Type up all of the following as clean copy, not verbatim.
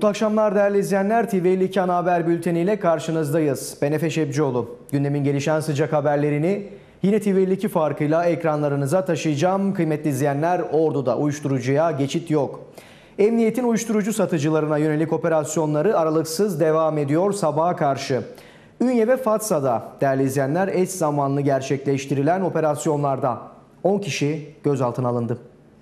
Mutlu akşamlar değerli izleyenler. TV52 Ana Haber Bülteni ile karşınızdayız. Ben Efe Şebcioğlu. Gündemin gelişen sıcak haberlerini yine TV52 farkıyla ekranlarınıza taşıyacağım. Kıymetli izleyenler, Ordu'da uyuşturucuya geçit yok. Emniyetin uyuşturucu satıcılarına yönelik operasyonları aralıksız devam ediyor sabaha karşı. Ünye ve Fatsa'da değerli izleyenler eş zamanlı gerçekleştirilen operasyonlarda 10 kişi gözaltına alındı.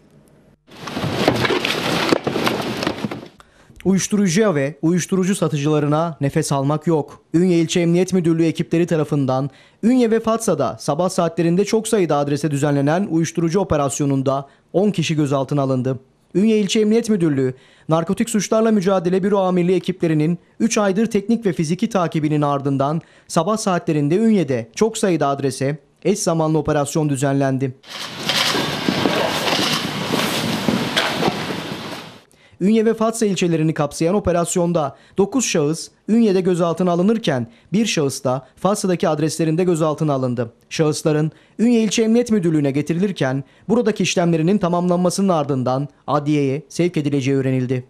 Uyuşturucuya ve uyuşturucu satıcılarına nefes almak yok. Ünye İlçe Emniyet Müdürlüğü ekipleri tarafından Ünye ve Fatsa'da sabah saatlerinde çok sayıda adrese düzenlenen uyuşturucu operasyonunda 10 kişi gözaltına alındı. Ünye İlçe Emniyet Müdürlüğü, Narkotik Suçlarla Mücadele Büro Amirliği ekiplerinin 3 aydır teknik ve fiziki takibinin ardından sabah saatlerinde Ünye'de çok sayıda adrese eş zamanlı operasyon düzenlendi. Ünye ve Fatsa ilçelerini kapsayan operasyonda 9 şahıs Ünye'de gözaltına alınırken bir şahıs da Fatsa'daki adreslerinde gözaltına alındı. Şahısların Ünye İlçe Emniyet Müdürlüğü'ne getirilirken buradaki işlemlerinin tamamlanmasının ardından adliyeye sevk edileceği öğrenildi.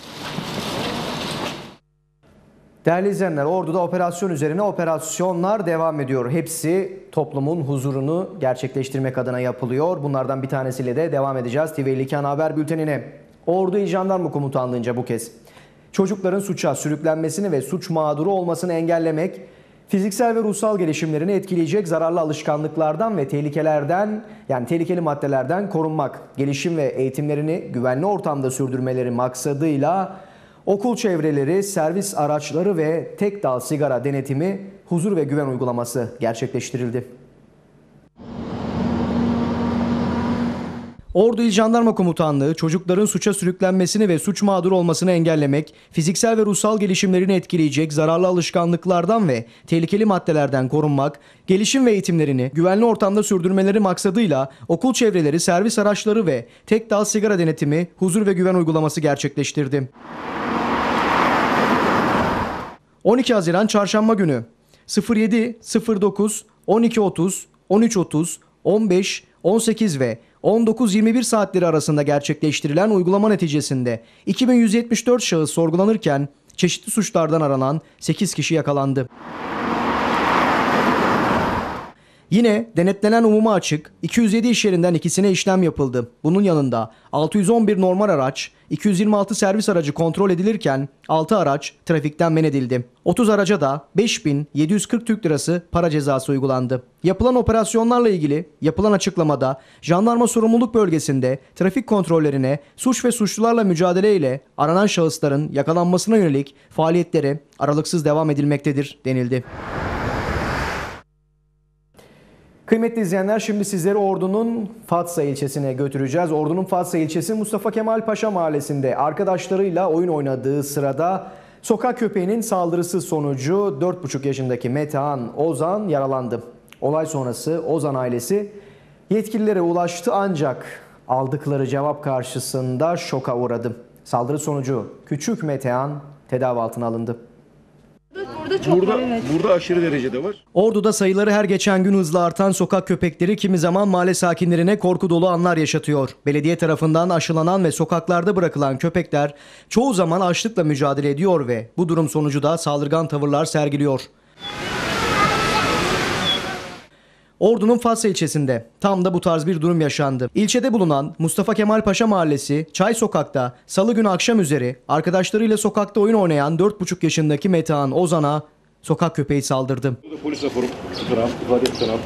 Değerli izleyenler, Ordu'da operasyon üzerine operasyonlar devam ediyor. Hepsi toplumun huzurunu gerçekleştirmek adına yapılıyor. Bunlardan bir tanesiyle de devam edeceğiz TV52 Ana Haber Bülteni'ne. Ordu İl Jandarma Komutanlığı'nca bu kez çocukların suça sürüklenmesini ve suç mağduru olmasını engellemek, fiziksel ve ruhsal gelişimlerini etkileyecek zararlı alışkanlıklardan ve tehlikeli maddelerden korunmak, gelişim ve eğitimlerini güvenli ortamda sürdürmeleri maksadıyla okul çevreleri, servis araçları ve tek dal sigara denetimi, huzur ve güven uygulaması gerçekleştirildi. Ordu İl Jandarma Komutanlığı çocukların suça sürüklenmesini ve suç mağduru olmasını engellemek, fiziksel ve ruhsal gelişimlerini etkileyecek zararlı alışkanlıklardan ve tehlikeli maddelerden korunmak, gelişim ve eğitimlerini güvenli ortamda sürdürmeleri maksadıyla okul çevreleri, servis araçları ve tek dal sigara denetimi, huzur ve güven uygulaması gerçekleştirdi. 12 Haziran Çarşamba günü 07, 09, 12.30, 13.30, 15, 18 ve 19-21 saatleri arasında gerçekleştirilen uygulama neticesinde 2174 şahıs sorgulanırken çeşitli suçlardan aranan 8 kişi yakalandı. Yine denetlenen umuma açık 207 iş yerinden ikisine işlem yapıldı. Bunun yanında 611 normal araç, 226 servis aracı kontrol edilirken 6 araç trafikten men edildi. 30 araca da 5740 Türk Lirası para cezası uygulandı. Yapılan operasyonlarla ilgili yapılan açıklamada jandarma sorumluluk bölgesinde trafik kontrollerine, suç ve suçlularla mücadeleyle aranan şahısların yakalanmasına yönelik faaliyetlere aralıksız devam edilmektedir denildi. Kıymetli izleyenler, şimdi sizleri Ordu'nun Fatsa ilçesine götüreceğiz. Ordu'nun Fatsa ilçesi Mustafa Kemal Paşa mahallesinde arkadaşlarıyla oyun oynadığı sırada sokak köpeğinin saldırısı sonucu 4,5 yaşındaki Metehan Ozan yaralandı. Olay sonrası Ozan ailesi yetkililere ulaştı ancak aldıkları cevap karşısında şoka uğradı. Saldırı sonucu küçük Metehan tedavi altına alındı. Burada aşırı derecede var. Ordu'da sayıları her geçen gün hızla artan sokak köpekleri kimi zaman mahalle sakinlerine korku dolu anlar yaşatıyor. Belediye tarafından aşılanan ve sokaklarda bırakılan köpekler çoğu zaman açlıkla mücadele ediyor ve bu durum sonucu da saldırgan tavırlar sergiliyor. Ordu'nun Fatsa ilçesinde tam da bu tarz bir durum yaşandı. İlçede bulunan Mustafa Kemal Paşa Mahallesi Çay Sokak'ta salı günü akşam üzeri arkadaşlarıyla sokakta oyun oynayan 4,5 yaşındaki Metehan Ozan'a sokak köpeği saldırdı. Polis raporu ifade tutanağım.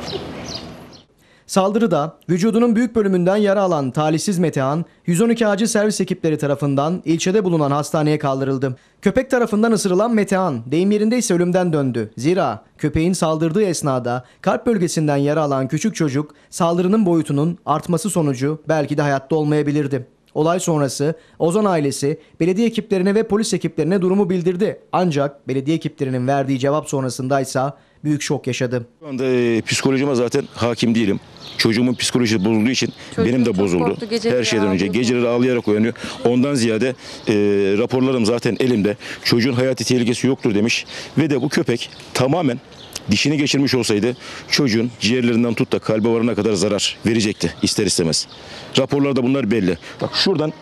Saldırıda vücudunun büyük bölümünden yara alan talihsiz Metehan, 112 acil servis ekipleri tarafından ilçede bulunan hastaneye kaldırıldı. Köpek tarafından ısırılan Metehan, deyim yerindeyse ölümden döndü. Zira köpeğin saldırdığı esnada kalp bölgesinden yara alan küçük çocuk, saldırının boyutunun artması sonucu belki de hayatta olmayabilirdi. Olay sonrası Ozan ailesi belediye ekiplerine ve polis ekiplerine durumu bildirdi. Ancak belediye ekiplerinin verdiği cevap sonrasındaysa büyük şok yaşadı. Şu anda psikolojime zaten hakim değilim. Çocuğumun psikolojisi bozulduğu için benim de bozuldu. Korktu, her şeyden önce geceleri ağlayarak uyanıyor. Ondan ziyade raporlarım zaten elimde. Çocuğun hayati tehlikesi yoktur demiş. Ve de bu köpek tamamen dişini geçirmiş olsaydı çocuğun ciğerlerinden tut da kalbe varana kadar zarar verecekti ister istemez. Raporlarda bunlar belli. Bak şuradan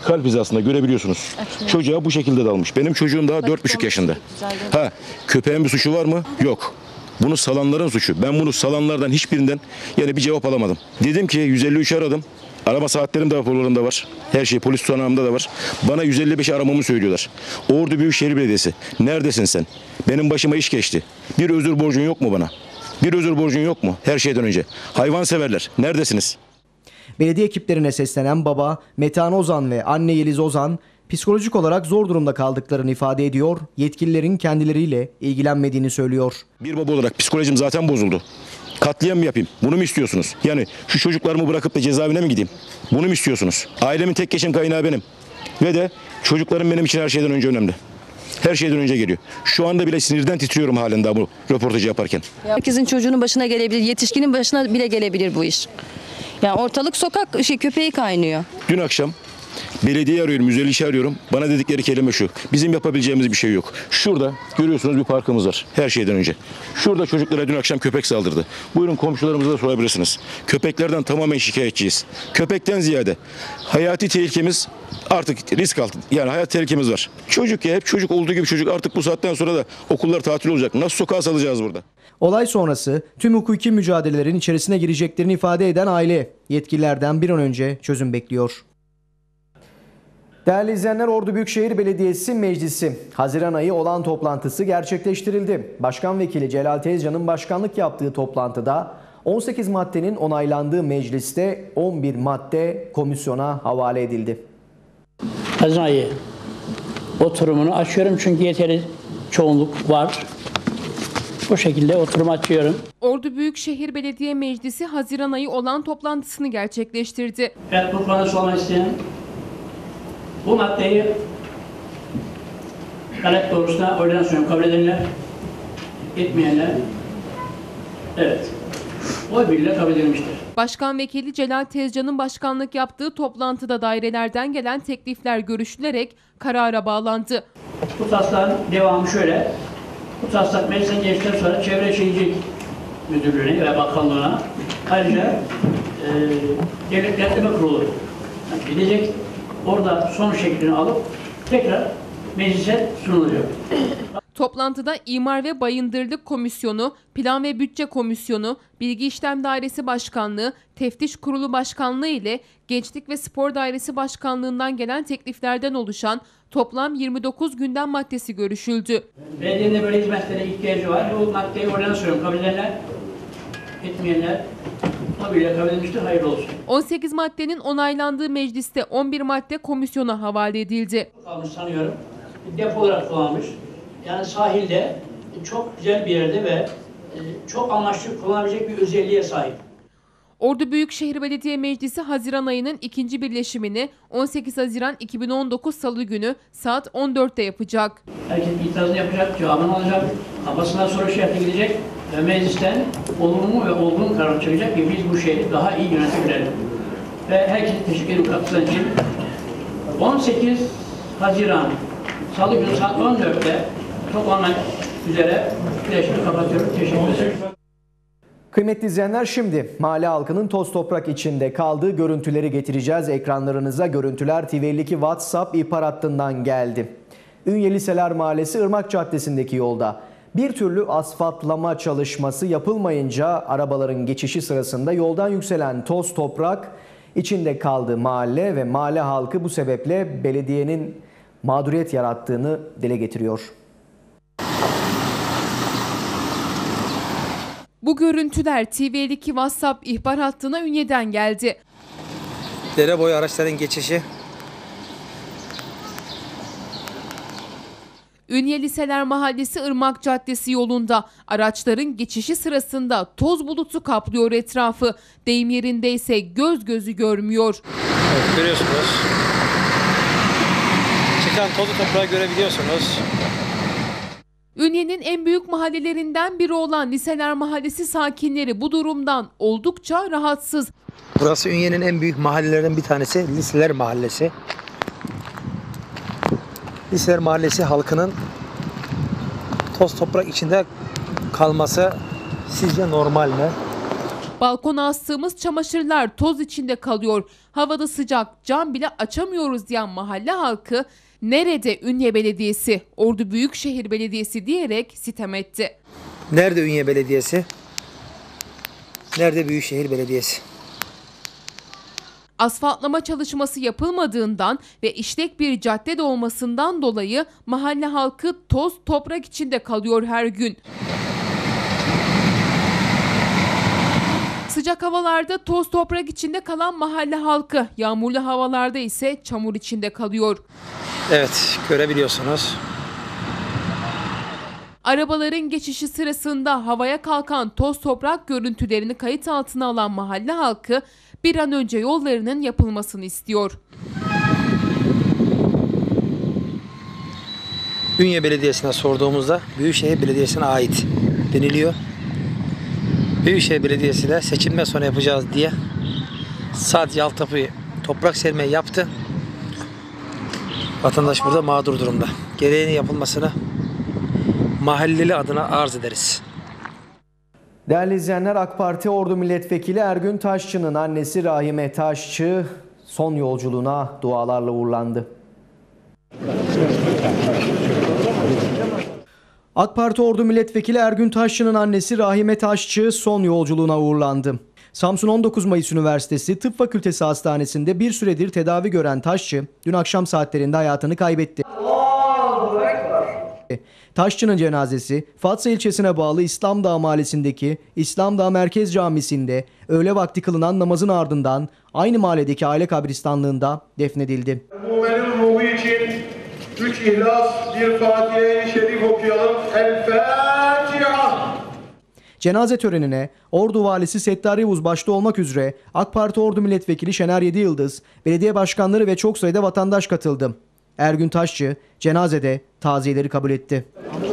kalp hizasında görebiliyorsunuz. Çocuğa bu şekilde dalmış. Benim çocuğum daha 4,5 yaşında. Ha, köpeğin bir suçu var mı? Yok. Bunu salanların suçu. Ben bunu salanlardan hiçbirinden yani bir cevap alamadım. Dedim ki 153 aradım. Arama saatlerim de raporlarımda var. Her şey polis tutanağımda da var. Bana 155 aramamı söylüyorlar. Ordu Büyükşehir Belediyesi. Neredesin sen? Benim başıma iş geçti. Bir özür borcun yok mu bana? Bir özür borcun yok mu? Her şeyden önce. Hayvanseverler. Neredesiniz? Belediye ekiplerine seslenen baba Metehan Ozan ve anne Yeliz Ozan psikolojik olarak zor durumda kaldıklarını ifade ediyor, yetkililerin kendileriyle ilgilenmediğini söylüyor. Bir baba olarak psikolojim zaten bozuldu. Katliam mı yapayım? Bunu mu istiyorsunuz? Yani şu çocuklarımı bırakıp da cezaevine mi gideyim? Bunu mu istiyorsunuz? Ailemin tek geçim kaynağı benim. Ve de çocuklarım benim için her şeyden önce önemli. Her şeyden önce geliyor. Şu anda bile sinirden titriyorum halen daha bu röportajı yaparken. Herkesin çocuğunun başına gelebilir, yetişkinin başına bile gelebilir bu iş. Yani ortalık sokak köpeği kaynıyor. Dün akşam belediye arıyorum, 150'yi arıyorum. Bana dedikleri kelime şu. Bizim yapabileceğimiz bir şey yok. Şurada görüyorsunuz bir parkımız var her şeyden önce. Şurada çocuklara dün akşam köpek saldırdı. Buyurun komşularımıza da sorabilirsiniz. Köpeklerden tamamen şikayetçiyiz. Köpekten ziyade hayati tehlikemiz artık risk altı. Yani hayat tehlikemiz var. Çocuk ya hep çocuk olduğu gibi çocuk artık bu saatten sonra da okullar tatil olacak. Nasıl sokağa salacağız burada? Olay sonrası tüm hukuki mücadelelerin içerisine gireceklerini ifade eden aile yetkililerden bir an önce çözüm bekliyor. Değerli izleyenler, Ordu Büyükşehir Belediyesi Meclisi Haziran ayı olan toplantısı gerçekleştirildi. Başkan Vekili Celal Tezcan'ın başkanlık yaptığı toplantıda 18 maddenin onaylandığı mecliste 11 madde komisyona havale edildi. Haziran ayı oturumunu açıyorum çünkü yeteri çoğunluk var. Bu şekilde oturumu açıyorum. Ordu Büyükşehir Belediye Meclisi Haziran ayı olan toplantısını gerçekleştirdi. Evet, bu konuda sormak isteyen bu maddeyi talep doğrusunda oylarına sunuyorum. Kabul edenler, etmeyenler, evet, oy birliğiyle kabul edilmiştir. Başkan Vekili Celal Tezcan'ın başkanlık yaptığı toplantıda dairelerden gelen teklifler görüşülerek karara bağlandı. Bu taslağın devamı şöyle. Bu taslak meclisten geçtikten sonra Çevre Şehircilik Müdürlüğü'ne ve Bakanlığı'na ayrıca Devlet Denetleme Kurulu gidecek. Orada son şeklini alıp tekrar meclise sunuluyor. Toplantıda İmar ve Bayındırlık Komisyonu, Plan ve Bütçe Komisyonu, Bilgi İşlem Dairesi Başkanlığı, Teftiş Kurulu Başkanlığı ile Gençlik ve Spor Dairesi Başkanlığı'ndan gelen tekliflerden oluşan toplam 29 gündem maddesi görüşüldü. Belediyenin böyle hizmetlere ihtiyacı var. Bu maddeyi oradan söylüyorum. Kabul edenler, etmeyenler o bile kabul edilmiştir. Hayırlı olsun. 18 maddenin onaylandığı mecliste 11 madde komisyona havale edildi. Kalmış sanıyorum. Depo olarak kullanılmış. Yani sahilde çok güzel bir yerde ve çok amaçlı kullanabilecek bir özelliğe sahip. Ordu Büyükşehir Belediye Meclisi Haziran ayının ikinci birleşimini 18 Haziran 2019 Salı günü saat 14'te yapacak. Herkes itirazını yapacak, cevabını alacak, kafasından soru işareti gidecek ve meclisten olumlu ve olgun karar çıkacak ki biz bu şehri daha iyi yönetebilelim. Ve herkese teşekkür ederim katkıları için. 18 Haziran Salı günü saat 14'te toplanmak üzere birleşimi kapatıyorum. Teşekkür ederim. Kıymetli izleyenler, şimdi mahalle halkının toz toprak içinde kaldığı görüntüleri getireceğiz ekranlarınıza. Görüntüler TV52 WhatsApp ihbar hattından geldi. Ünye Liseler Mahallesi Irmak Caddesi'ndeki yolda bir türlü asfaltlama çalışması yapılmayınca arabaların geçişi sırasında yoldan yükselen toz toprak içinde kaldı mahalle ve mahalle halkı bu sebeple belediyenin mağduriyet yarattığını dile getiriyor. Bu görüntüler TV52 WhatsApp ihbar hattına Ünye'den geldi. Dere boyu araçların geçişi. Ünye Liseler Mahallesi Irmak Caddesi yolunda araçların geçişi sırasında toz bulutu kaplıyor etrafı. Deyim yerindeyse göz gözü görmüyor. Evet, görüyorsunuz. Çıkan tozu toprağı görebiliyorsunuz. Ünye'nin en büyük mahallelerinden biri olan Liseler Mahallesi sakinleri bu durumdan oldukça rahatsız. Burası Ünye'nin en büyük mahallelerinden bir tanesi Liseler Mahallesi. Liseler Mahallesi halkının toz toprak içinde kalması sizce normal mi? Balkona astığımız çamaşırlar toz içinde kalıyor. Havada sıcak, cam bile açamıyoruz diyen mahalle halkı nerede Ünye Belediyesi, Ordu Büyükşehir Belediyesi diyerek sitem etti. Nerede Ünye Belediyesi? Nerede Büyükşehir Belediyesi? Asfaltlama çalışması yapılmadığından ve işlek bir cadde de olmasından dolayı mahalle halkı toz toprak içinde kalıyor her gün. Sıcak havalarda toz toprak içinde kalan mahalle halkı, yağmurlu havalarda ise çamur içinde kalıyor. Evet, görebiliyorsunuz. Arabaların geçişi sırasında havaya kalkan toz toprak görüntülerini kayıt altına alan mahalle halkı bir an önce yollarının yapılmasını istiyor. Ünye Belediyesi'ne sorduğumuzda Büyükşehir Belediyesi'ne ait deniliyor. Büyükşehir Belediyesi de seçimden sonra yapacağız diye sadece alt yapıyı toprak sermeyi yaptı. Vatandaş burada mağdur durumda. Gereğinin yapılmasını mahalleli adına arz ederiz. Değerli izleyenler, AK Parti Ordu Milletvekili Ergün Taşçı'nın annesi Rahime Taşçı son yolculuğuna dualarla uğurlandı. AK Parti Ordu Milletvekili Ergün Taşçı'nın annesi Rahime Taşçı son yolculuğuna uğurlandı. Samsun 19 Mayıs Üniversitesi Tıp Fakültesi Hastanesi'nde bir süredir tedavi gören Taşçı dün akşam saatlerinde hayatını kaybetti. Taşçı'nın cenazesi Fatsa ilçesine bağlı İslamdağ mahallesindeki İslamdağ Merkez Camisi'nde öğle vakti kılınan namazın ardından aynı mahalledeki aile kabristanlığında defnedildi. Mu'minin ruhu için 3 İhlas, bir Fatiha-i Şerif okuyalım. El Fatiha. Cenaze törenine Ordu Valisi Settar Yavuz başta olmak üzere AK Parti Ordu Milletvekili Şener Yediyıldız, belediye başkanları ve çok sayıda vatandaş katıldı. Ergün Taşçı cenazede taziyeleri kabul etti.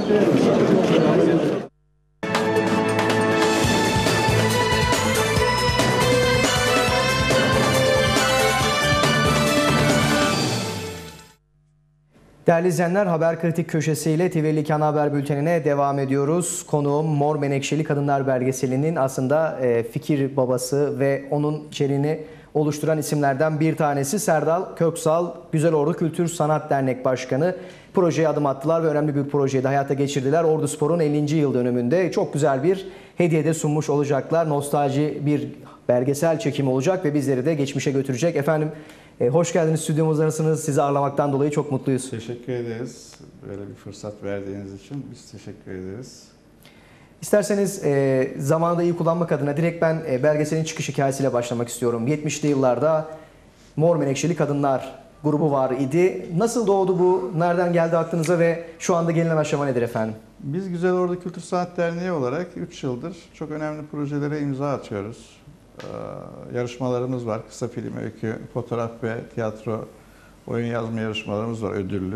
Değerli izleyenler, Haber Kritik köşesiyle TV52 Ana Haber Bülteni'ne devam ediyoruz. Konuğum Mor Menekşeli Kadınlar belgeselinin aslında fikir babası ve onun içeriğini oluşturan isimlerden bir tanesi Serdal Köksal, Güzelordu Kültür Sanat Dernek Başkanı. Projeye adım attılar ve önemli bir projeyi de hayata geçirdiler. Orduspor'un 50. yıl dönümünde çok güzel bir hediye de sunmuş olacaklar. Nostalji bir belgesel çekimi olacak ve bizleri de geçmişe götürecek. Efendim, hoş geldiniz, stüdyomuzdasınız. Sizi ağırlamaktan dolayı çok mutluyuz. Teşekkür ederiz. Böyle bir fırsat verdiğiniz için biz teşekkür ederiz. İsterseniz zamanı da iyi kullanmak adına direkt ben belgeselin çıkış hikayesiyle başlamak istiyorum. 70'li yıllarda Mor Menekşeli Kadınlar grubu var idi. Nasıl doğdu bu? Nereden geldi aklınıza ve şu anda gelinen aşama nedir efendim? Biz Güzelordu Kültür Sanat Derneği olarak 3 yıldır çok önemli projelere imza atıyoruz. Yarışmalarımız var. Kısa film, öykü, fotoğraf ve tiyatro, oyun yazma yarışmalarımız var, ödüllü.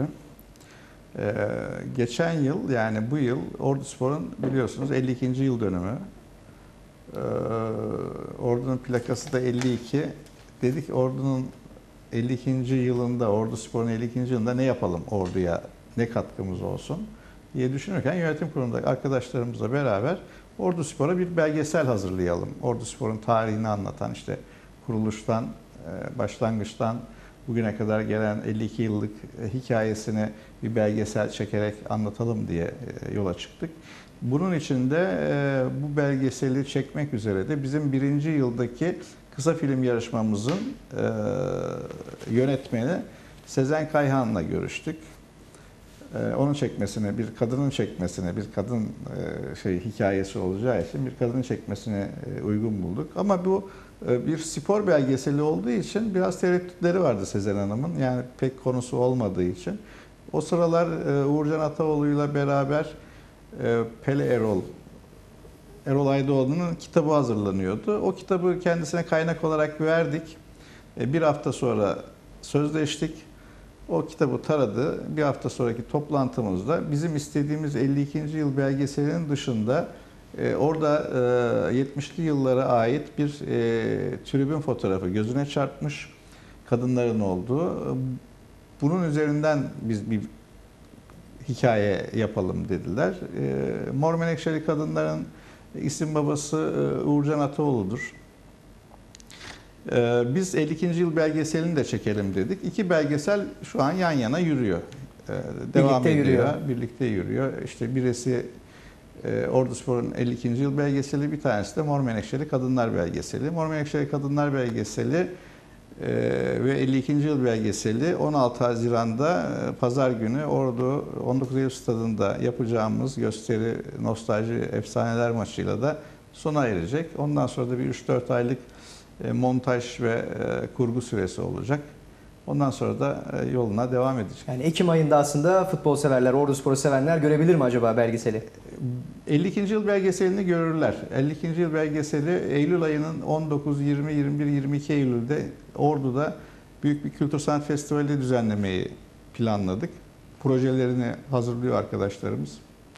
Geçen yıl, yani bu yıl Orduspor'un biliyorsunuz 52. yıl dönümü. Ordu'nun plakası da 52. Dedik Ordu'nun 52. yılında, Orduspor'un 52. yılında ne yapalım Ordu'ya, ne katkımız olsun diye düşünürken yönetim kurulundaki arkadaşlarımızla beraber Orduspor'a bir belgesel hazırlayalım. Orduspor'un tarihini anlatan, işte kuruluştan, başlangıçtan bugüne kadar gelen 52 yıllık hikayesini bir belgesel çekerek anlatalım diye yola çıktık. Bunun için de bu belgeseli çekmek üzere de bizim 1. yıldaki kısa film yarışmamızın yönetmeni Sezen Kayhan'la görüştük. Onun çekmesine, bir kadının çekmesine, bir kadın hikayesi olacağı için bir kadının çekmesine uygun bulduk. Ama bu bir spor belgeseli olduğu için biraz tereddütleri vardı Sezen Hanım'ın. Yani pek konusu olmadığı için. O sıralar Uğurcan Ataoğlu'yla beraber Pele Erol Aydoğdu'nun kitabı hazırlanıyordu. O kitabı kendisine kaynak olarak verdik. Bir hafta sonra sözleştik. O kitabı taradı. Bir hafta sonraki toplantımızda bizim istediğimiz 52. yıl belgeselinin dışında orada 70'li yıllara ait bir tribün fotoğrafı gözüne çarpmış, kadınların olduğu. Bunun üzerinden biz bir hikaye yapalım dediler. Mor Menekşeli Kadınların İsim babası Uğurcan Ataoğlu'dur. Biz 52. yıl belgeselini de çekelim dedik. İki belgesel şu an yan yana yürüyor. Devam Birlikte ediyor. yürüyor. Birlikte yürüyor. İşte birisi Orduspor'un 52. yıl belgeseli, bir tanesi de Mor Menekşeli Kadınlar belgeseli. Mor Menekşeli Kadınlar belgeseli ve 52. yıl belgeseli 16 Haziran'da Pazar günü Ordu 19 Eylül Stadı'nda yapacağımız gösteri Nostalji Efsaneler maçıyla da sona erecek. Ondan sonra da bir 3-4 aylık montaj ve kurgu süresi olacak. Ondan sonra da yoluna devam edecek. Yani Ekim ayında aslında futbol severler, Orduspor'u sevenler görebilir mi acaba belgeseli? 52. yıl belgeselini görürler. 52. yıl belgeseli Eylül ayının 19, 20, 21, 22 Eylül'de Ordu'da büyük bir kültür sanat festivali düzenlemeyi planladık. Projelerini hazırlıyor arkadaşlarımız.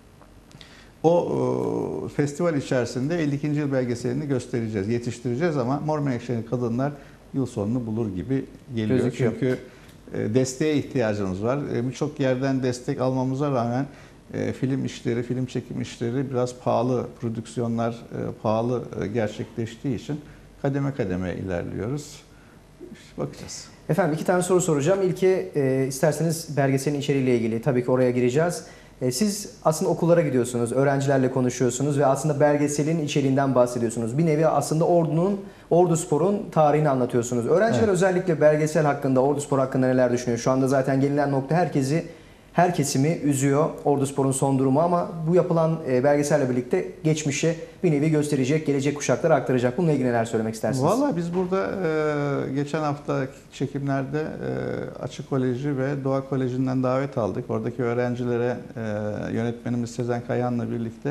O festival içerisinde 52. yıl belgeselini göstereceğiz, yetiştireceğiz ama Mor Menekşeli Kadınlar yıl sonunu bulur gibi geliyor. Gözüküyor. Çünkü desteğe ihtiyacımız var. Birçok yerden destek almamıza rağmen film işleri, film çekim işleri biraz pahalı, prodüksiyonlar pahalı gerçekleştiği için kademe kademe ilerliyoruz. İşte bakacağız. Efendim 2 tane soru soracağım. İlki isterseniz belgeselin içeriğiyle ilgili. Tabii ki oraya gireceğiz. Siz aslında okullara gidiyorsunuz, öğrencilerle konuşuyorsunuz ve aslında belgeselin içeriğinden bahsediyorsunuz. Bir nevi aslında Orduspor'un tarihini anlatıyorsunuz. Öğrenciler Evet. özellikle belgesel hakkında, Orduspor hakkında neler düşünüyor? Şu anda zaten gelinen nokta her kesimi üzüyor, Orduspor'un son durumu, ama bu yapılan belgeselle birlikte geçmişe bir nevi gösterecek, gelecek kuşaklara aktaracak. Bununla ilgili neler söylemek istersiniz? Valla biz burada geçen hafta çekimlerde Açık Koleji ve Doğa Koleji'nden davet aldık. Oradaki öğrencilere yönetmenimiz Sezen Kayhan'la birlikte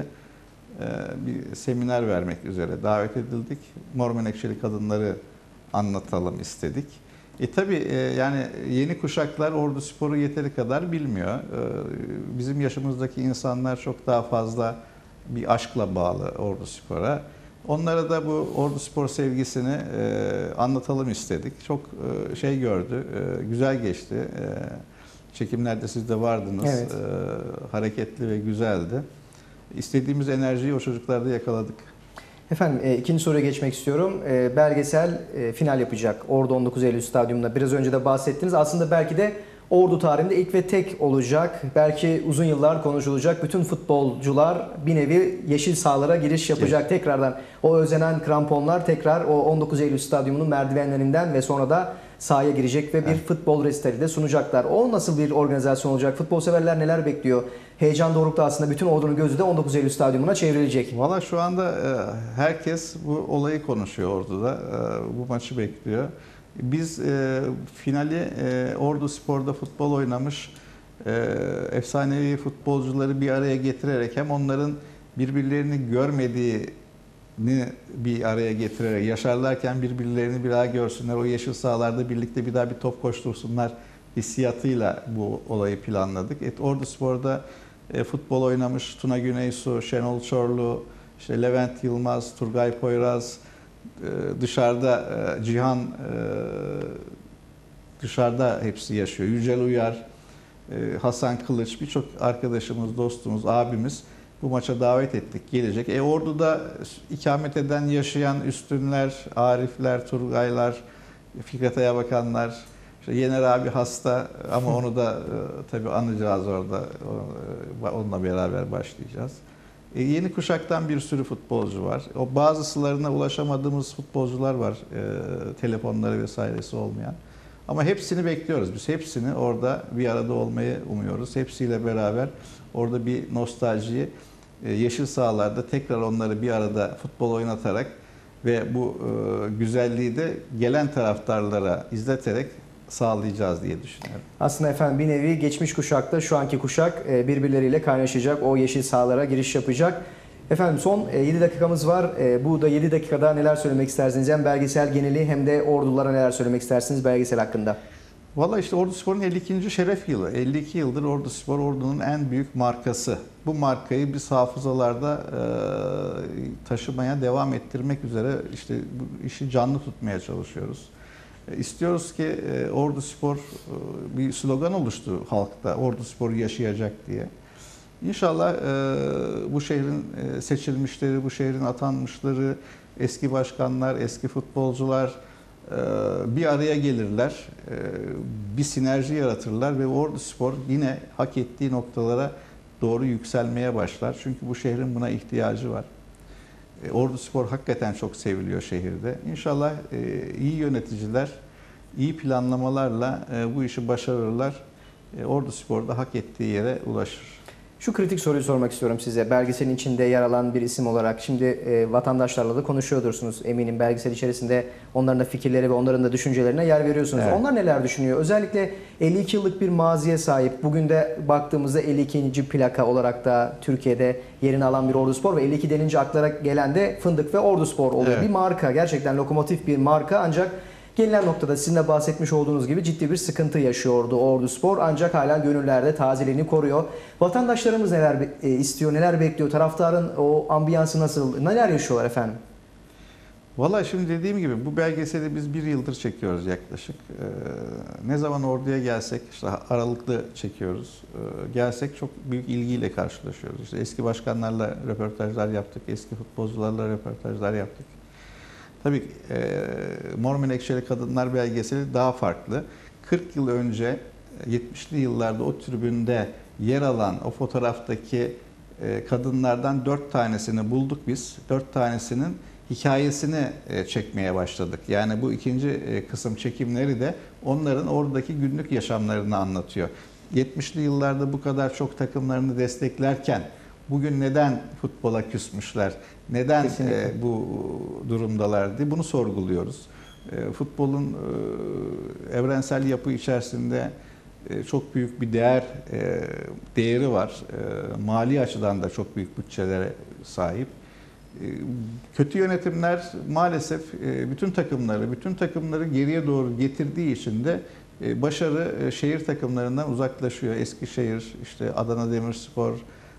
bir seminer vermek üzere davet edildik. Mor Menekşeli Kadınları anlatalım istedik. Tabii yani yeni kuşaklar Orduspor'u yeteri kadar bilmiyor. Bizim yaşımızdaki insanlar çok daha fazla bir aşkla bağlı Orduspor'a. Onlara da bu Orduspor sevgisini anlatalım istedik. Çok şey gördü, güzel geçti. Çekimlerde siz de vardınız. Evet. Hareketli ve güzeldi. İstediğimiz enerjiyi o çocuklarda yakaladık. Efendim ikinci soruya geçmek istiyorum. Belgesel final yapacak Ordu 19 Eylül Stadyumunda. Biraz önce de bahsettiniz. Aslında belki de Ordu tarihinde ilk ve tek olacak. Belki uzun yıllar konuşulacak. Bütün futbolcular bir nevi yeşil sahalara giriş yapacak. Evet. Tekrardan o özenen kramponlar tekrar o 19 Eylül Stadyumu'nun merdivenlerinden ve sonra da sahaya girecek ve bir futbol resitali de sunacaklar. O nasıl bir organizasyon olacak? Futbol severler neler bekliyor? Heyecan dorukta aslında bütün Ordu'nun gözü de 19 Eylül Stadyumu'na çevrilecek. Valla şu anda herkes bu olayı konuşuyor Ordu'da. Bu maçı bekliyor. Biz finali Orduspor'da futbol oynamış efsanevi futbolcuları bir araya getirerek hem onların birbirlerini görmediğini bir araya getirerek yaşarlarken birbirlerini bir daha görsünler, o yeşil sahalarda birlikte bir daha bir top koştursunlar hissiyatıyla bu olayı planladık. Orduspor'da futbol oynamış Tuna Güneysu, Şenol Çorlu, işte Levent Yılmaz, Turgay Poyraz, dışarıda Cihan dışarıda hepsi yaşıyor. Yücel Uyar, Hasan Kılıç, birçok arkadaşımız, dostumuz, abimiz bu maça davet ettik, gelecek. Ordu'da ikamet eden, yaşayan üstünler, Arifler, Turgaylar, Fikret Ayabakanlar, işte Yener abi hasta ama onu da tabii anacağız orada. Onunla beraber başlayacağız. Yeni kuşaktan bir sürü futbolcu var. O bazılarına ulaşamadığımız futbolcular var. Telefonları vesairesi olmayan. Ama hepsini bekliyoruz. Biz hepsini orada bir arada olmayı umuyoruz. Hepsiyle beraber orada bir nostaljiyi yeşil sahalarda tekrar onları bir arada futbol oynatarak ve bu güzelliği de gelen taraftarlara izleterek sağlayacağız diye düşünüyorum. Aslında efendim bir nevi geçmiş kuşakta şu anki kuşak birbirleriyle kaynaşacak, o yeşil sahalara giriş yapacak. Efendim son 7 dakikamız var. Bu da 7 dakikada neler söylemek istersiniz? Hem belgesel geneli hem de ordulara neler söylemek istersiniz belgesel hakkında? Valla işte Orduspor'un 52. şeref yılı. 52 yıldır Orduspor, Ordu'nun en büyük markası. Bu markayı biz hafızalarda taşımaya devam ettirmek üzere işte bu işi canlı tutmaya çalışıyoruz. İstiyoruz ki Orduspor bir slogan oluştu halkta, Orduspor yaşayacak diye. İnşallah bu şehrin seçilmişleri, bu şehrin atanmışları, eski başkanlar, eski futbolcular bir araya gelirler, bir sinerji yaratırlar ve Orduspor yine hak ettiği noktalara doğru yükselmeye başlar. Çünkü bu şehrin buna ihtiyacı var. Orduspor hakikaten çok seviliyor şehirde. İnşallah iyi yöneticiler, iyi planlamalarla bu işi başarırlar. Orduspor da hak ettiği yere ulaşır. Şu kritik soruyu sormak istiyorum size. Belgeselin içinde yer alan bir isim olarak. Şimdi vatandaşlarla da konuşuyordursunuz. Eminim belgesel içerisinde onların da fikirleri ve onların da düşüncelerine yer veriyorsunuz. Evet. Onlar neler düşünüyor? Özellikle 52 yıllık bir maziye sahip. Bugün de baktığımızda 52. plaka olarak da Türkiye'de yerini alan bir Orduspor ve 52 denince aklara gelen de Fındık ve Orduspor oluyor. Evet. Bir marka. Gerçekten lokomotif bir marka, ancak gelinen noktada sizin de bahsetmiş olduğunuz gibi ciddi bir sıkıntı yaşıyordu Orduspor, ancak hala gönüllerde tazeliğini koruyor. Vatandaşlarımız neler istiyor, neler bekliyor, taraftarın o ambiyansı nasıl, neler yaşıyorlar efendim? Vallahi şimdi dediğim gibi bu belgeseli biz bir yıldır çekiyoruz yaklaşık. Ne zaman orduya gelsek, işte aralıklı çekiyoruz. Gelsek çok büyük ilgiyle karşılaşıyoruz. İşte eski başkanlarla röportajlar yaptık, eski futbolcularla röportajlar yaptık. Tabii Mor Menekşeli Kadınlar belgeseli daha farklı. 40 yıl önce 70'li yıllarda o tribünde yer alan o fotoğraftaki kadınlardan 4 tanesini bulduk biz. 4 tanesinin hikayesini çekmeye başladık. Yani bu ikinci kısım çekimleri de onların oradaki günlük yaşamlarını anlatıyor. 70'li yıllarda bu kadar çok takımlarını desteklerken bugün neden futbola küsmüşler? Neden bu durumdalardı? Bunu sorguluyoruz. Futbolun evrensel yapı içerisinde çok büyük bir değeri var. Mali açıdan da çok büyük bütçelere sahip. Kötü yönetimler maalesef bütün takımları geriye doğru getirdiği için de başarı şehir takımlarından uzaklaşıyor. Eskişehir, işte Adana Demirspor,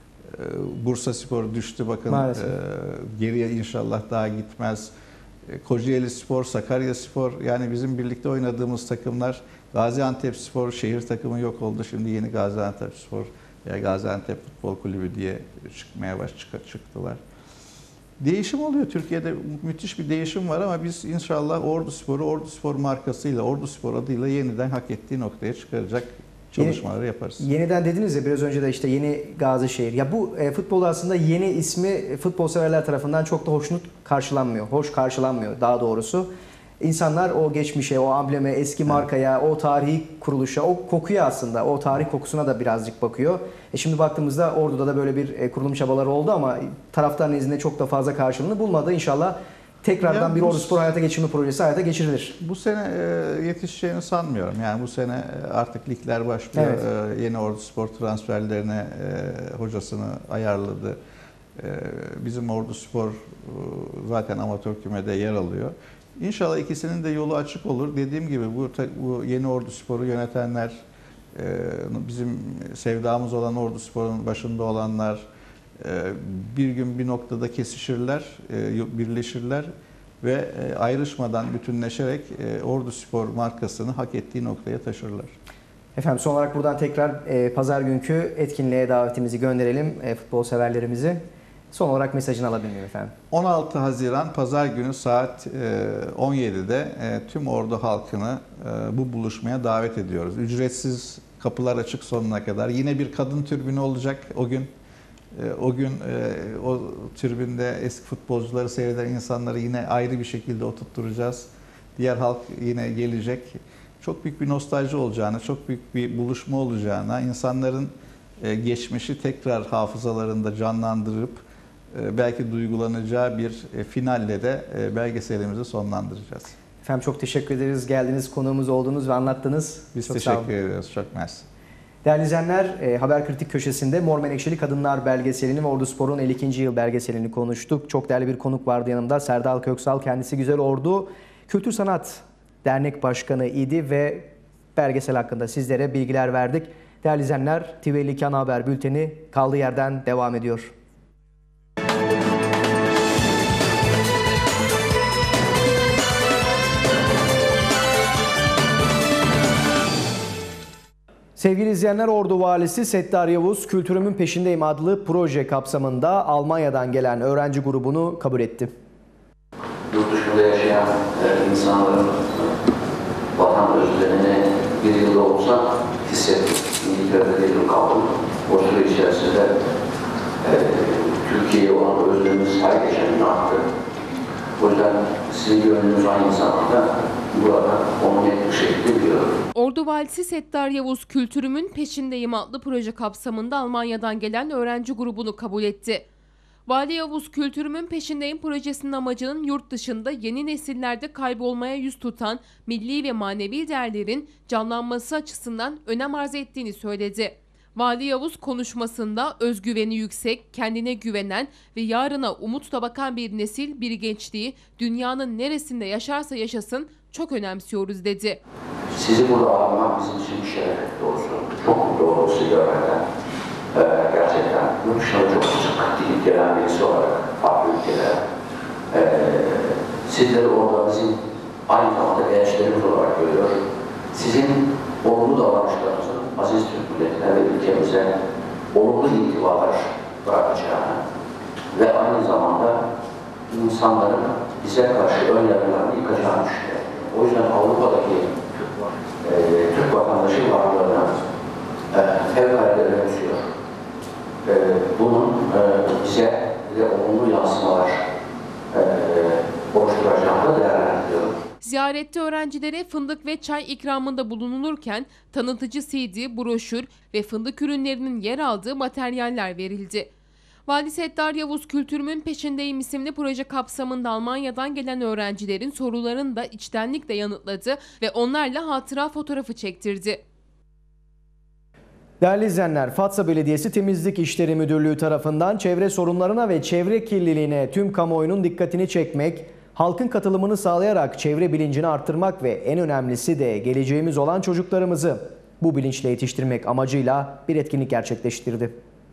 Bursaspor düştü bakın, geriye inşallah daha gitmez. Kocaelispor, Sakaryaspor, yani bizim birlikte oynadığımız takımlar. Gaziantepspor şehir takımı yok oldu. Şimdi yeni Gaziantepspor veya Gaziantep Futbol Kulübü diye çıktılar. Değişim oluyor. Türkiye'de müthiş bir değişim var ama biz inşallah Orduspor'u Orduspor markasıyla, Orduspor adıyla yeniden hak ettiği noktaya çıkaracak çalışmaları yaparız. Yeniden dediniz ya biraz önce de, işte yeni Gazişehir. Ya bu futbol aslında yeni ismi futbol severler tarafından çok da hoş karşılanmıyor daha doğrusu. İnsanlar o geçmişe, o ambleme, eski markaya, o tarihi kuruluşa, o kokuya, aslında o tarih kokusuna da birazcık bakıyor. Şimdi baktığımızda Ordu'da da böyle bir kurulum çabaları oldu ama taraftarın nezdinde çok da fazla karşılığını bulmadı. İnşallah tekrardan bir Orduspor hayata geçirme projesi hayata geçirilir. Bu sene yetişeceğini sanmıyorum. Yani bu sene artık ligler başlıyor. Evet. Yeni Orduspor transferlerine hocasını ayarladı. Bizim Orduspor zaten amatör kümede yer alıyor. İnşallah ikisinin de yolu açık olur. Dediğim gibi bu yeni Orduspor'u yönetenler, bizim sevdamız olan Orduspor'un başında olanlar bir gün bir noktada kesişirler, birleşirler ve ayrışmadan bütünleşerek Orduspor markasını hak ettiği noktaya taşırlar. Efendim son olarak buradan tekrar pazar günkü etkinliğe davetimizi gönderelim futbol severlerimizi. Son olarak mesajını alabilir miyim efendim? 16 Haziran Pazar günü saat 17'de tüm Ordu halkını bu buluşmaya davet ediyoruz. Ücretsiz, kapılar açık sonuna kadar. Yine bir kadın tribünü olacak o gün. O gün o tribünde eski futbolcuları seyreden insanları yine ayrı bir şekilde oturtturacağız. Diğer halk yine gelecek. Çok büyük bir nostalji olacağına, çok büyük bir buluşma olacağına, insanların geçmişi tekrar hafızalarında canlandırıp belki duygulanacağı bir finalle de belgeselimizi sonlandıracağız. Efendim çok teşekkür ederiz. Geldiniz, konuğumuz oldunuz ve anlattınız. Biz çok teşekkür ediyoruz. Çok mersi. Değerli izleyenler, Haber Kritik köşesinde Mor Menekşeli Kadınlar belgeselini ve Orduspor'un 52. yıl belgeselini konuştuk. Çok değerli bir konuk vardı yanımda. Serdal Köksal, kendisi Güzel Ordu Kültür Sanat Dernek Başkanı idi ve belgesel hakkında sizlere bilgiler verdik. Değerli izleyenler, TV52 Ana Haber Bülteni kaldığı yerden devam ediyor. Sevgili izleyenler, Ordu Valisi Settar Yavuz, Kültürümün Peşindeyim adlı proje kapsamında Almanya'dan gelen öğrenci grubunu kabul etti. Yurt dışında yaşayan insanların vatan özlemini bir yılda olsa hissettim. İngiltere'de bir yıl kaldım. O süre içerisinde Türkiye'ye olan özlemimiz her geçen gün arttı. O yüzden sizin gönlünüz aynı zamanda burada onu net bir şekilde biliyorum. Ordu Valisi Settar Yavuz, Kültürümün Peşindeyim adlı proje kapsamında Almanya'dan gelen öğrenci grubunu kabul etti. Vali Yavuz, Kültürümün Peşindeyim projesinin amacının yurt dışında yeni nesillerde kaybolmaya yüz tutan milli ve manevi değerlerin canlanması açısından önem arz ettiğini söyledi. Vali Yavuz konuşmasında özgüveni yüksek, kendine güvenen ve yarına umutla bakan bir nesil, bir gençliği dünyanın neresinde yaşarsa yaşasın çok önemsiyoruz dedi. Sizi burada ağırlamak bizim için bir şeref doğrusu. Çok mutlu oldum sizi görmekten. Gerçekten yurt dışında çok sık gidip gelen birisi olarak farklı ülkelere. Sizleri orada bizim aynı zamanda gençlerimiz olarak görüyor. Sizin olumlu davranışlarınızın aziz Türk milletine ve ülkemize olumlu intibalar bırakacağını ve aynı zamanda insanların bize karşı ön yargılarını yıkacağını düşünüyorum. O yüzden Avrupa'daki Türk vatandaşı varlığını fevkalade önemsiyor. Bunun bize de olumlu yansımalar oluşturacağını da değerlendiriyorum. Ziyarette öğrencilere fındık ve çay ikramında bulunulurken tanıtıcı CD, broşür ve fındık ürünlerinin yer aldığı materyaller verildi. Vali Settar Yavuz, Kültürümün Peşindeyim isimli proje kapsamında Almanya'dan gelen öğrencilerin sorularını da içtenlikle yanıtladı ve onlarla hatıra fotoğrafı çektirdi. Değerli izleyenler, Fatsa Belediyesi Temizlik İşleri Müdürlüğü tarafından çevre sorunlarına ve çevre kirliliğine tüm kamuoyunun dikkatini çekmek, halkın katılımını sağlayarak çevre bilincini arttırmak ve en önemlisi de geleceğimiz olan çocuklarımızı bu bilinçle yetiştirmek amacıyla bir etkinlik gerçekleştirdi.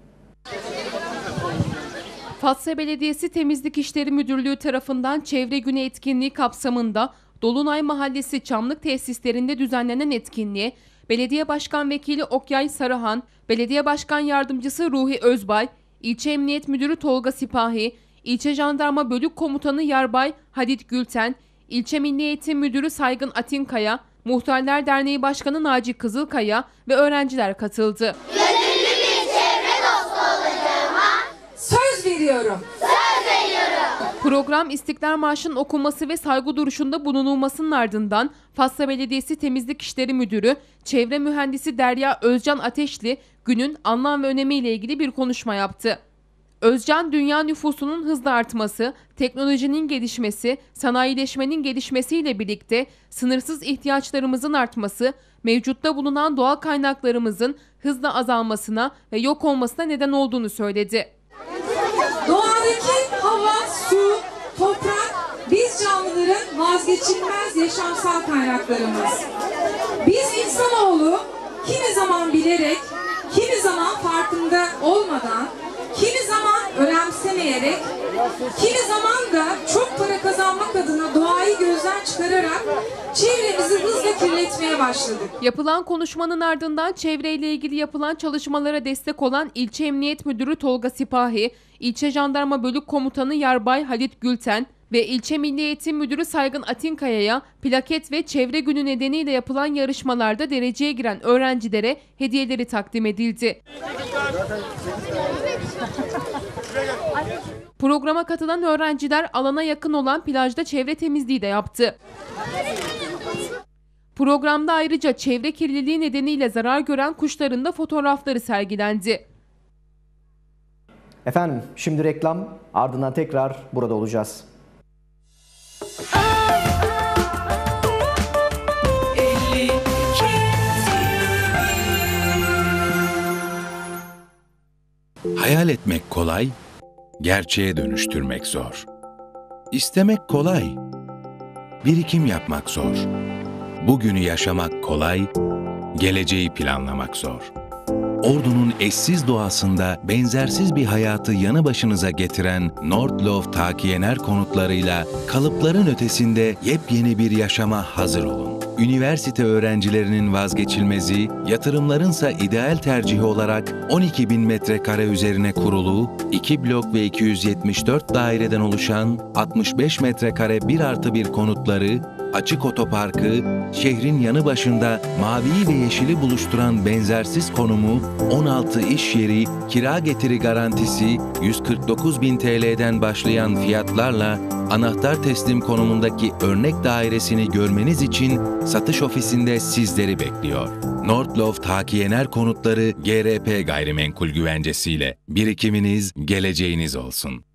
Fatsa Belediyesi Temizlik İşleri Müdürlüğü tarafından Çevre Günü etkinliği kapsamında Dolunay Mahallesi Çamlık tesislerinde düzenlenen etkinliğe Belediye Başkan Vekili Okyay Sarıhan, Belediye Başkan Yardımcısı Ruhi Özbay, İlçe Emniyet Müdürü Tolga Sipahi, İlçe Jandarma Bölük Komutanı Yarbay Hadit Gülten, İlçe Milli Eğitim Müdürü Saygın Atinkaya, Muhtarlar Derneği Başkanı Naci Kızılkaya ve öğrenciler katıldı. Gönüllü bir çevre dostu olacağıma söz veriyorum. Program İstiklal Marşı'nın okunması ve saygı duruşunda bulunulmasının ardından Fatsa Belediyesi Temizlik İşleri Müdürü, Çevre Mühendisi Derya Özcan Ateşli günün anlam ve önemiyle ilgili bir konuşma yaptı. Özcan, dünya nüfusunun hızla artması, teknolojinin gelişmesi, sanayileşmenin gelişmesiyle birlikte sınırsız ihtiyaçlarımızın artması, mevcutta bulunan doğal kaynaklarımızın hızla azalmasına ve yok olmasına neden olduğunu söyledi. Doğadaki hava, su, toprak, biz canlıların vazgeçilmez yaşamsal kaynaklarımız. Biz insanoğlu kimi zaman bilerek, kimi zaman farkında olmadan, kimi zaman önemsemeyerek, kimi zaman da çok para kazanmak adına doğayı gözden çıkararak çevremizi hızla kirletmeye başladık. Yapılan konuşmanın ardından çevreyle ilgili yapılan çalışmalara destek olan İlçe Emniyet Müdürü Tolga Sipahi, İlçe Jandarma Bölük Komutanı Yarbay Halit Gülten ve İlçe Milli Eğitim Müdürü Saygın Atinkaya'ya plaket ve çevre günü nedeniyle yapılan yarışmalarda dereceye giren öğrencilere hediyeleri takdim edildi. Programa katılan öğrenciler alana yakın olan plajda çevre temizliği de yaptı. Programda ayrıca çevre kirliliği nedeniyle zarar gören kuşların da fotoğrafları sergilendi. Efendim, şimdi reklam, ardından tekrar burada olacağız. Hayal etmek kolay, gerçeğe dönüştürmek zor. İstemek kolay, birikim yapmak zor. Bugünü yaşamak kolay, geleceği planlamak zor. Ordu'nun eşsiz doğasında benzersiz bir hayatı yanı başınıza getiren Nordlof Takiyener konutlarıyla kalıpların ötesinde yepyeni bir yaşama hazır olun. üniversite öğrencilerinin vazgeçilmezi, yatırımlarınsa ideal tercihi olarak 12.000 metrekare üzerine kurulu, 2 blok ve 274 daireden oluşan 65 metrekare 1+1 konutları, açık otoparkı, şehrin yanı başında maviyi ve yeşili buluşturan benzersiz konumu, 16 iş yeri, kira getiri garantisi, 149.000 TL'den başlayan fiyatlarla anahtar teslim konumundaki örnek dairesini görmeniz için satış ofisinde sizleri bekliyor. Nordloft Hakiyener Konutları GRP Gayrimenkul Güvencesiyle birikiminiz geleceğiniz olsun.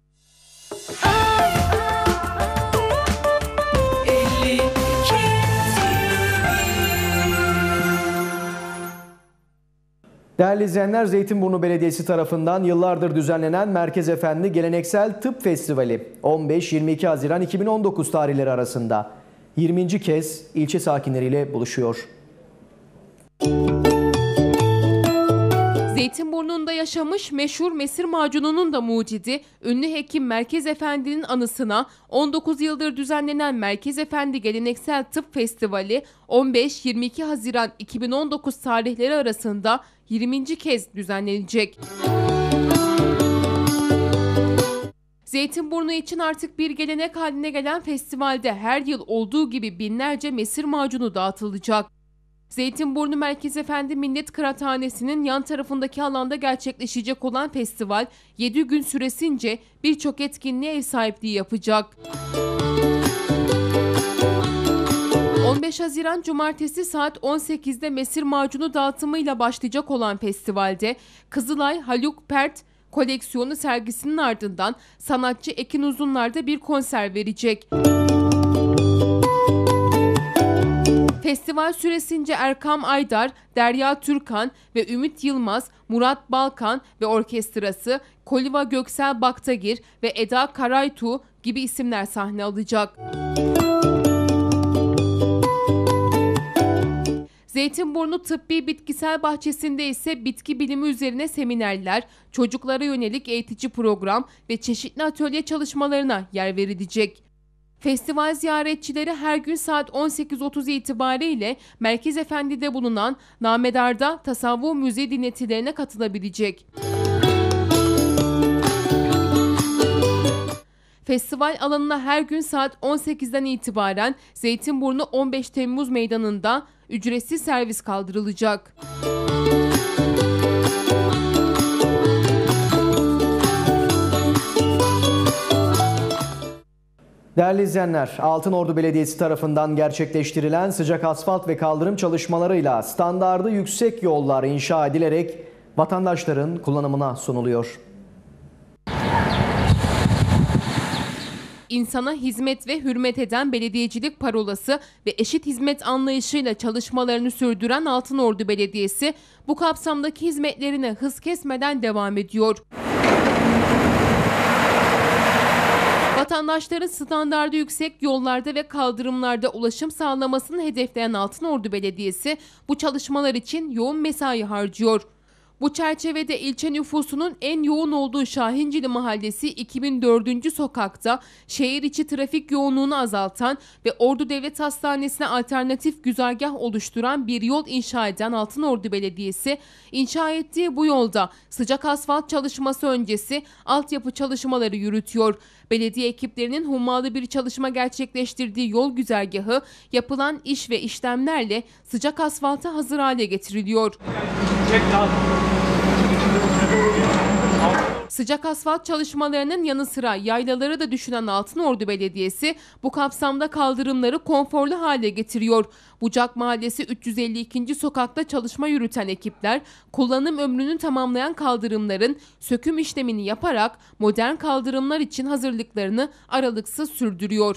Değerli izleyenler, Zeytinburnu Belediyesi tarafından yıllardır düzenlenen Merkez Efendi Geleneksel Tıp Festivali 15-22 Haziran 2019 tarihleri arasında 20. kez ilçe sakinleriyle buluşuyor. Zeytinburnu'nda yaşamış meşhur mesir macununun da mucidi, ünlü hekim Merkez Efendi'nin anısına 19 yıldır düzenlenen Merkez Efendi Geleneksel Tıp Festivali 15-22 Haziran 2019 tarihleri arasında 20. kez düzenlenecek. Zeytinburnu için artık bir gelenek haline gelen festivalde her yıl olduğu gibi binlerce mesir macunu dağıtılacak. Zeytinburnu Merkez Efendi Millet Kıraathanesi'nin yan tarafındaki alanda gerçekleşecek olan festival 7 gün süresince birçok etkinliğe ev sahipliği yapacak. 15 Haziran Cumartesi saat 18'de mesir macunu dağıtımıyla başlayacak olan festivalde Kızılay Haluk Pert koleksiyonu sergisinin ardından sanatçı Ekin Uzunlar da bir konser verecek. Festival süresince Erkam Aydar, Derya Türkan ve Ümit Yılmaz, Murat Balkan ve orkestrası, Koliva Göksel Baktagir ve Eda Karaytu gibi isimler sahne alacak. Zeytinburnu Tıbbi Bitkisel Bahçesi'nde ise bitki bilimi üzerine seminerler, çocuklara yönelik eğitici program ve çeşitli atölye çalışmalarına yer verilecek. Festival ziyaretçileri her gün saat 18.30 itibariyle Merkez Efendi'de bulunan Namedar'da Tasavvuf Müze dinletilerine katılabilecek. Festival alanına her gün saat 18'den itibaren Zeytinburnu 15 Temmuz Meydanı'nda ücretsiz servis kaldırılacak. Değerli izleyenler, Altınordu Belediyesi tarafından gerçekleştirilen sıcak asfalt ve kaldırım çalışmalarıyla standardı yüksek yollar inşa edilerek vatandaşların kullanımına sunuluyor. İnsana hizmet ve hürmet eden belediyecilik parolası ve eşit hizmet anlayışıyla çalışmalarını sürdüren Altınordu Belediyesi bu kapsamdaki hizmetlerine hız kesmeden devam ediyor. Vatandaşların standardı yüksek yollarda ve kaldırımlarda ulaşım sağlamasını hedefleyen Altınordu Belediyesi bu çalışmalar için yoğun mesai harcıyor. Bu çerçevede ilçe nüfusunun en yoğun olduğu Şahincili Mahallesi 2004. sokakta şehir içi trafik yoğunluğunu azaltan ve Ordu Devlet Hastanesi'ne alternatif güzergah oluşturan bir yol inşa eden Altınordu Belediyesi, inşa ettiği bu yolda sıcak asfalt çalışması öncesi altyapı çalışmaları yürütüyor. Belediye ekiplerinin hummalı bir çalışma gerçekleştirdiği yol güzergahı yapılan iş ve işlemlerle sıcak asfalta hazır hale getiriliyor. Sıcak asfalt çalışmalarının yanı sıra yaylaları da düşünen Altınordu Belediyesi bu kapsamda kaldırımları konforlu hale getiriyor. Bucak Mahallesi 352. sokakta çalışma yürüten ekipler kullanım ömrünü tamamlayan kaldırımların söküm işlemini yaparak modern kaldırımlar için hazırlıklarını aralıksız sürdürüyor.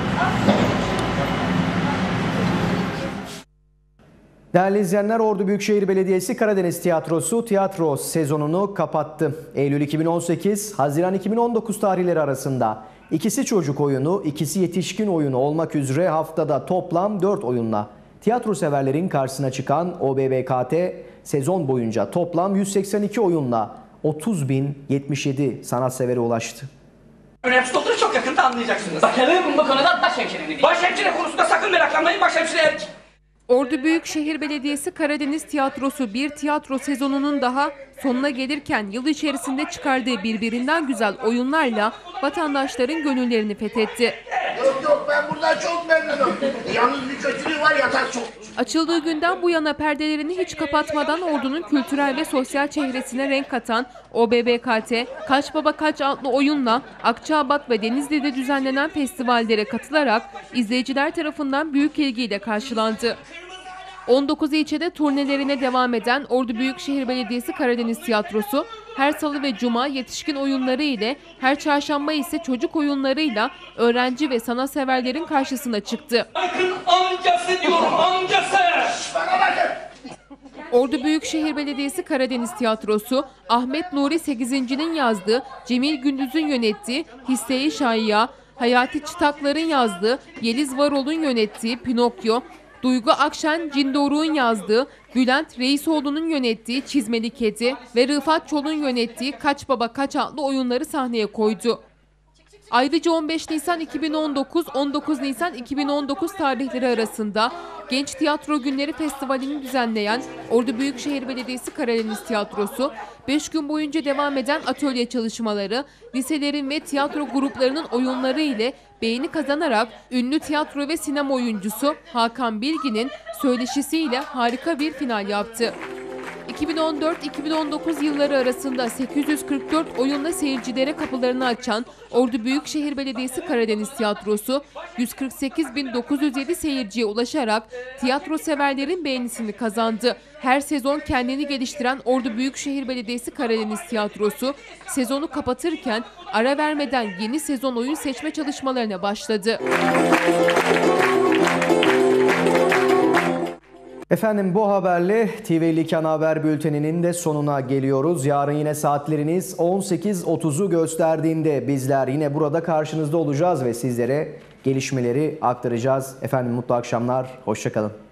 Değerli izleyenler, Ordu Büyükşehir Belediyesi Karadeniz Tiyatrosu tiyatro sezonunu kapattı. Eylül 2018, Haziran 2019 tarihleri arasında ikisi çocuk oyunu, ikisi yetişkin oyunu olmak üzere haftada toplam 4 oyunla tiyatro severlerin karşısına çıkan OBBKT sezon boyunca toplam 182 oyunla 30.077 sanatsevere ulaştı. Önemsiz doktoru çok yakında anlayacaksınız. Bakalım bu konuda başhemşire mi? Başhemşire konusunda sakın meraklanmayın, başhemşire Ordu Büyükşehir Belediyesi Karadeniz Tiyatrosu bir tiyatro sezonunun daha sonuna gelirken yıl içerisinde çıkardığı birbirinden güzel oyunlarla vatandaşların gönüllerini fethetti. Yok ben buradan çok memnunum. Yalnız bir kötülüğü var, yatak çok. Açıldığı günden bu yana perdelerini hiç kapatmadan Ordu'nun kültürel ve sosyal çehresine renk katan OBBKT, Kaç Baba Kaç adlı oyunla Akçaabat ve Denizli'de düzenlenen festivallere katılarak izleyiciler tarafından büyük ilgiyle karşılandı. 19 ilçede turnelerine devam eden Ordu Büyükşehir Belediyesi Karadeniz Tiyatrosu her salı ve cuma yetişkin oyunları ile her çarşamba ise çocuk oyunlarıyla öğrenci ve sanatseverlerin karşısına çıktı. Bakın amcası diyorum, amcası! Ordu Büyükşehir Belediyesi Karadeniz Tiyatrosu, Ahmet Nuri Sekizinci'nin yazdığı, Cemil Gündüz'ün yönettiği Hisse-i Şayya, Hayati Çıtaklar'ın yazdığı, Yeliz Varol'un yönettiği Pinokyo, Duygu Akşen Cindoruk'un yazdığı, Bülent Reisoğlu'nun yönettiği Çizmeli Kedi ve Rıfat Çol'un yönettiği Kaç Baba Kaç adlı oyunları sahneye koydu. Ayrıca 15 Nisan 2019, 19 Nisan 2019 tarihleri arasında Genç Tiyatro Günleri Festivali'ni düzenleyen Ordu Büyükşehir Belediyesi Karadeniz Tiyatrosu, 5 gün boyunca devam eden atölye çalışmaları, liselerin ve tiyatro gruplarının oyunları ile beğeni kazanarak ünlü tiyatro ve sinema oyuncusu Hakan Bilgin'in söyleşisiyle harika bir final yaptı. 2014-2019 yılları arasında 844 oyunla seyircilere kapılarını açan Ordu Büyükşehir Belediyesi Karadeniz Tiyatrosu 148.907 seyirciye ulaşarak tiyatro severlerin beğenisini kazandı. Her sezon kendini geliştiren Ordu Büyükşehir Belediyesi Karadeniz Tiyatrosu sezonu kapatırken ara vermeden yeni sezon oyun seçme çalışmalarına başladı. Efendim bu haberle TV52 Ana Haber Bülteni'nin de sonuna geliyoruz. Yarın yine saatleriniz 18.30'u gösterdiğinde bizler yine burada karşınızda olacağız ve sizlere gelişmeleri aktaracağız. Efendim mutlu akşamlar, hoşça kalın.